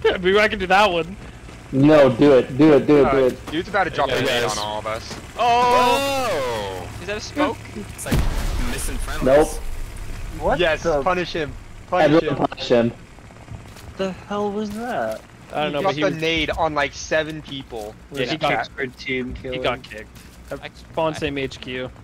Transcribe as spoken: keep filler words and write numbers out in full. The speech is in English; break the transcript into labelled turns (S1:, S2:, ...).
S1: Maybe I can do that one.
S2: No, do it, do it, do it,
S3: Uh,
S2: do it.
S3: Dude's about to drop
S4: Hey,
S3: a nade
S4: guys.
S3: on all of us.
S4: Oh!
S5: Is that a smoke?
S4: It's like missing friendlies.
S2: Nope.
S6: What
S3: Yes,
S6: the,
S3: punish him. Punish
S2: Everyone
S3: him.
S2: punish him.
S6: the hell was that?
S1: I don't
S3: He
S1: know, but
S3: dropped
S1: he,
S3: a nade on like seven people.
S1: yeah, he
S3: That-
S1: got
S6: Team
S1: he
S6: killing.
S1: got kicked. Spawn same H Q.